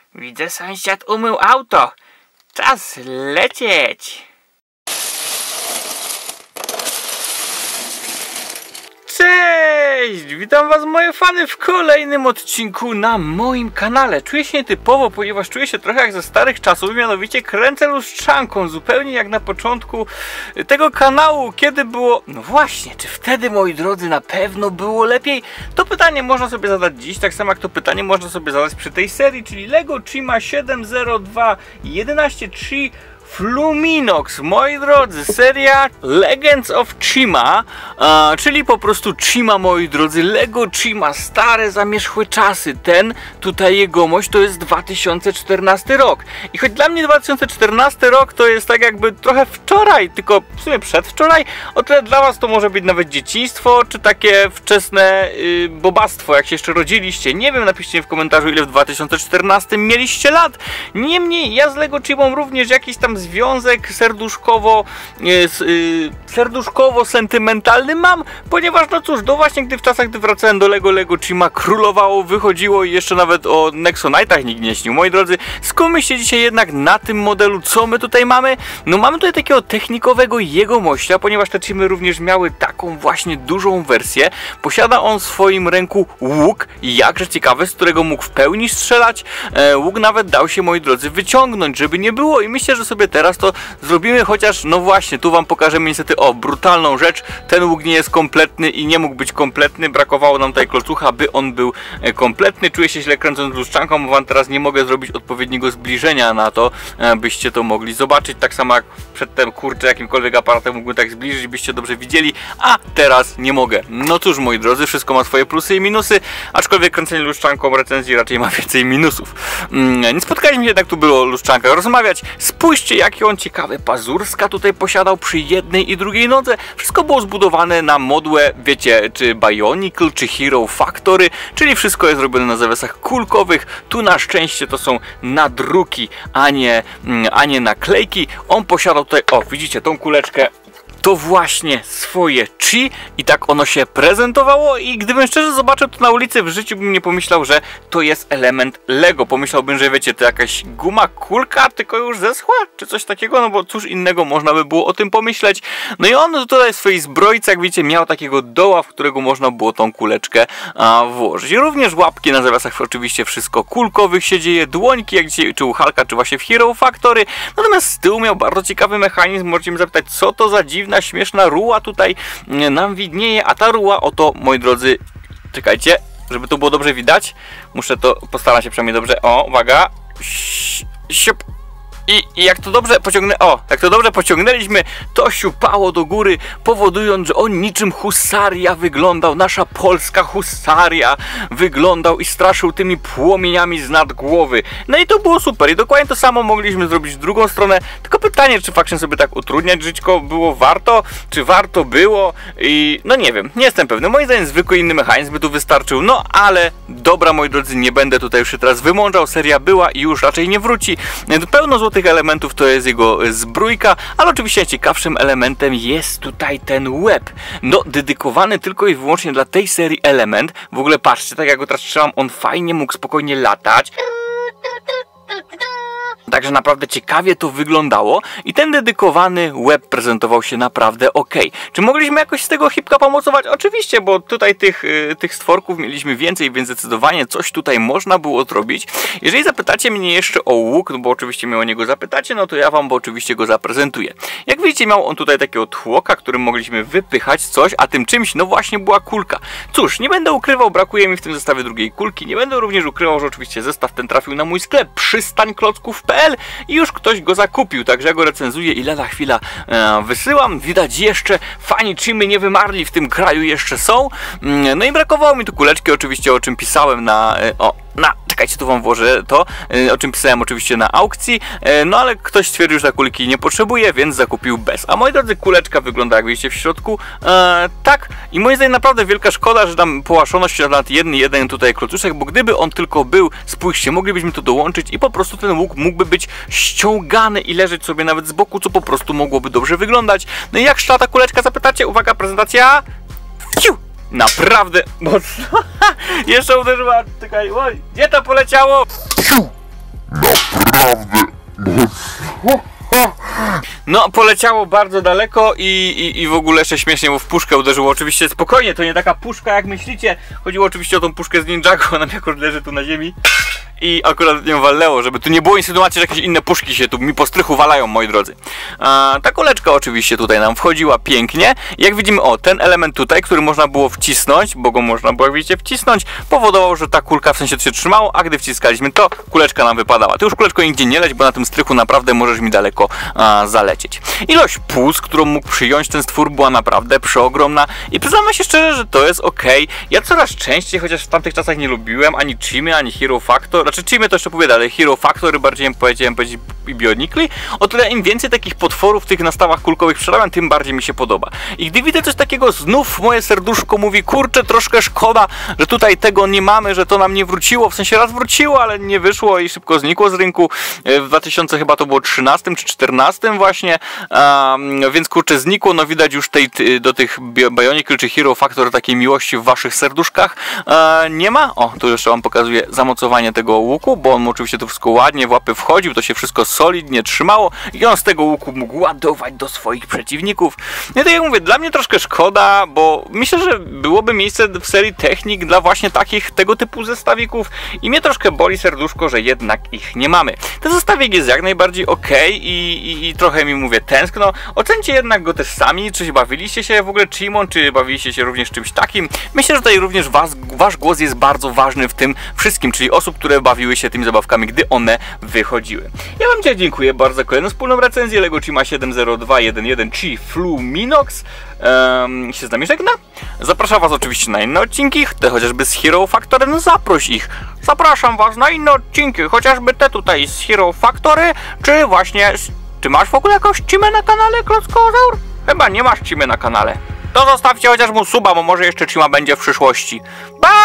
Widzę, sąsiad umył auto. Czas lecieć. Cześć! Witam was, moje fany, w kolejnym odcinku na moim kanale. Czuję się nietypowo, ponieważ czuję się trochę jak ze starych czasów, mianowicie kręcę lustrzanką, zupełnie jak na początku tego kanału, kiedy było... No właśnie, czy wtedy, moi drodzy, na pewno było lepiej? To pytanie można sobie zadać dziś, tak samo jak to pytanie można sobie zadać przy tej serii, czyli Lego Chima 702.11.3 Fluminox. Moi drodzy, seria Legends of Chima, czyli po prostu Chima, moi drodzy, Lego Chima, stare zamierzchłe czasy. Ten tutaj jegomość to jest 2014 rok. I choć dla mnie 2014 rok to jest tak jakby trochę wczoraj, tylko w sumie przedwczoraj, o tyle dla was to może być nawet dzieciństwo, czy takie wczesne bobactwo, jak się jeszcze rodziliście. Nie wiem, napiszcie w komentarzu, ile w 2014 mieliście lat. Niemniej ja z Lego Chimą również jakiś tam związek serduszkowo-sentymentalny mam, ponieważ no cóż, właśnie w czasach, gdy wracałem do Lego Chima, królowało, wychodziło i jeszcze nawet o Nexonite'ach nikt nie śnił. Moi drodzy, skupmy się dzisiaj jednak na tym modelu. Co my tutaj mamy? No mamy tutaj takiego technikowego jegomościa, ponieważ te Chimy również miały taką właśnie dużą wersję. Posiada on w swoim ręku łuk, jakże ciekawy, z którego mógł w pełni strzelać. Łuk nawet dał się, moi drodzy, wyciągnąć, żeby nie było, i myślę, że sobie teraz to zrobimy, chociaż no właśnie, tu wam pokażemy niestety, brutalną rzecz. Ten łuk nie jest kompletny i nie mógł być kompletny, brakowało nam tutaj klocucha, by on był kompletny. Czuję się źle kręcąc lustrzanką, bo wam teraz nie mogę zrobić odpowiedniego zbliżenia na to, byście to mogli zobaczyć, tak samo jak przedtem, kurczę, jakimkolwiek aparatem mógłbym tak zbliżyć, byście dobrze widzieli, a teraz nie mogę. No cóż, moi drodzy, wszystko ma swoje plusy i minusy, aczkolwiek kręcenie lustrzanką recenzji raczej ma więcej minusów. Nie spotkaliśmy się jednak tu było o lustrzankę rozmawiać. Spójrzcie, jaki on ciekawy pazurska tutaj posiadał przy jednej i drugiej nodze. Wszystko było zbudowane na modłę, wiecie, czy Bionicle, czy Hero Factory, czyli wszystko jest robione na zawiasach kulkowych. Tu na szczęście to są nadruki, a nie naklejki. On posiadał tutaj, widzicie tą kuleczkę, to właśnie swoje Chi i tak ono się prezentowało, i gdybym szczerze zobaczył to na ulicy, w życiu bym nie pomyślał, że to jest element Lego. Pomyślałbym, że wiecie, to jakaś guma, kulka, tylko już zeschła, czy coś takiego, no bo cóż innego można by było o tym pomyśleć. No i on tutaj w swojej zbrojce, jak widzicie, miał takiego doła, w którego można było tą kuleczkę włożyć. Również łapki na zawiasach, oczywiście wszystko kulkowych się dzieje, dłońki, jak dzisiaj, czy u Hulka, czy właśnie w Hero Factory. Natomiast z tyłu miał bardzo ciekawy mechanizm. Możecie mnie zapytać, co to za dziwna, śmieszna ruła tutaj nam widnieje, a ta ruła, oto, moi drodzy, czekajcie, żeby to było dobrze widać, postaram się przynajmniej dobrze, uwaga, siup. I jak to dobrze pociągnęliśmy, to siupało do góry, powodując, że on niczym husaria wyglądał, nasza polska husaria wyglądał i straszył tymi płomieniami z nad głowy. No i to było super, i dokładnie to samo mogliśmy zrobić w drugą stronę, tylko pytanie, czy faktycznie sobie tak utrudniać żyćko było warto, czy warto było, i no nie wiem, nie jestem pewny. Moim zdaniem zwykły inny mechanizm by tu wystarczył, no ale dobra, moi drodzy, nie będę tutaj już się teraz wymądrzał, seria była i już raczej nie wróci. Pełno złotych elementów to jest jego zbrójka, ale oczywiście ciekawszym elementem jest tutaj ten łeb. No, dedykowany tylko i wyłącznie dla tej serii element. W ogóle patrzcie, tak jak go teraz trzymam, on fajnie mógł spokojnie latać. Także naprawdę ciekawie to wyglądało i ten dedykowany łeb prezentował się naprawdę ok. Czy mogliśmy jakoś z tego hipka pomocować? Oczywiście, bo tutaj tych stworków mieliśmy więcej, więc zdecydowanie coś tutaj można było zrobić. Jeżeli zapytacie mnie jeszcze o łuk, no bo oczywiście mnie o niego zapytacie, no to ja wam oczywiście go zaprezentuję. Jak widzicie, miał on tutaj takiego tłoka, którym mogliśmy wypychać coś, a tym czymś, no właśnie, była kulka. Cóż, nie będę ukrywał, brakuje mi w tym zestawie drugiej kulki. Nie będę również ukrywał, że oczywiście zestaw ten trafił na mój sklep przystańklocków.pl i już ktoś go zakupił, także ja go recenzuję i lada chwila wysyłam. Widać, jeszcze fani Chimy nie wymarli, w tym kraju jeszcze są. No i brakowało mi tu kuleczki, oczywiście, o czym pisałem czekajcie, tu wam włożę to, o czym pisałem oczywiście na aukcji, no ale ktoś stwierdził, że ta kulki nie potrzebuje, więc zakupił bez. A moi drodzy, kuleczka wygląda, jak widzicie, w środku tak, i moim zdaniem naprawdę wielka szkoda, że tam połaszono się nad jeden tutaj klocuszek, bo gdyby on tylko był, spójrzcie, moglibyśmy to dołączyć i po prostu ten łuk mógłby być ściągany i leżeć sobie nawet z boku, co po prostu mogłoby dobrze wyglądać. No i jak szła ta kuleczka, zapytacie? Uwaga, prezentacja! Fiu! Naprawdę mocno. Jeszcze uderzyła. Czekaj, gdzie to poleciało? naprawdę mocno. No, poleciało bardzo daleko i w ogóle jeszcze śmiesznie mu w puszkę uderzyło. Oczywiście spokojnie, to nie taka puszka jak myślicie. Chodziło oczywiście o tą puszkę z Ninjago, ona akurat leży tu na ziemi. I akurat nią walnęło, żeby tu nie było insynuacji, że jakieś inne puszki się tu mi po strychu walają, moi drodzy. Ta kuleczka oczywiście tutaj nam wchodziła pięknie. Jak widzimy, o, ten element tutaj, który można było wcisnąć, bo go można było, jak widzicie, wcisnąć, powodował, że ta kulka w sensie to się trzymało, a gdy wciskaliśmy to, kuleczka nam wypadała. Ty już, kuleczko, nigdzie nie leć, bo na tym strychu naprawdę możesz mi daleko zalecieć. Ilość puls, którą mógł przyjąć ten stwór, była naprawdę przeogromna i przyznam się szczerze, że to jest ok. Ja coraz częściej, chociaż w tamtych czasach nie lubiłem ani Chimy, ani Hero Factor. Znaczy Chimy to jeszcze powiada, ale Hero Factory bardziej powiedziałem i Bionicli. O tyle im więcej takich potworów w tych nastawach kulkowych przerabiam, tym bardziej mi się podoba. I gdy widzę coś takiego, znów moje serduszko mówi, kurczę, troszkę szkoda, że tutaj tego nie mamy, że to nam nie wróciło. W sensie raz wróciło, ale nie wyszło i szybko znikło z rynku. W 2000 chyba to było 13 czy 14 właśnie. Więc kurczę, znikło. No widać już do tych Bionicle czy Hero Factor takiej miłości w waszych serduszkach nie ma. O, tu jeszcze wam pokazuję zamocowanie tego łuku, bo on oczywiście to wszystko ładnie w łapy wchodził, to się wszystko solidnie trzymało i on z tego łuku mógł ładować do swoich przeciwników. No tak jak mówię, dla mnie troszkę szkoda, bo myślę, że byłoby miejsce w serii technik dla właśnie tego typu zestawików i mnie troszkę boli serduszko, że jednak ich nie mamy. Ten zestawik jest jak najbardziej ok i trochę mi, mówię, tęskno. Ocencie jednak go też sami, czy się bawiliście się w ogóle Chimą, czy bawiliście się również czymś takim. Myślę, że tutaj również wasz głos jest bardzo ważny w tym wszystkim, czyli osób, które bawiły się tymi zabawkami, gdy one wychodziły. Ja wam dzisiaj dziękuję bardzo za kolejną wspólną recenzję LEGO Chima 70211 Chi Fluminox. Się z nami żegna. Zapraszam was oczywiście na inne odcinki, te chociażby z Hero Factory, no zaproś ich. Zapraszam was na inne odcinki, chociażby te tutaj z Hero Factory, czy właśnie... Czy masz w ogóle jakąś Chimę na kanale, Klockozaur? Chyba nie masz Chimy na kanale. To zostawcie chociaż mu suba, bo może jeszcze Chima będzie w przyszłości. Bye!